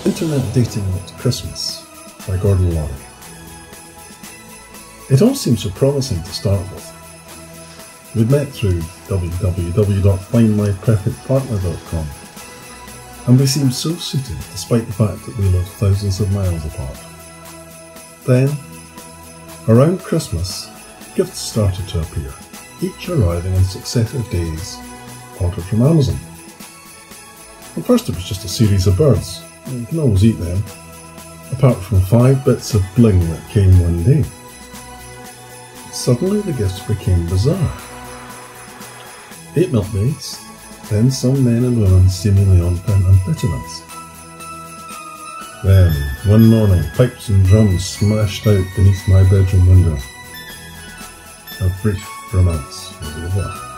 Internet Dating at Christmas by Gordon Laurie. It all seemed so promising to start with. We'd met through www.findmyperfectpartner.com, and we seemed so suited despite the fact that we lived thousands of miles apart. Then, around Christmas, gifts started to appear, each arriving in successive days, ordered from Amazon. At first it was just a series of birds. You can always eat them, apart from 5 bits of bling that came one day. Suddenly the gifts became bizarre. 8 milkmaids, then some men and women seemingly on amphetamines. Then, one morning, pipes and drums smashed out beneath my bedroom window. A brief romance was over.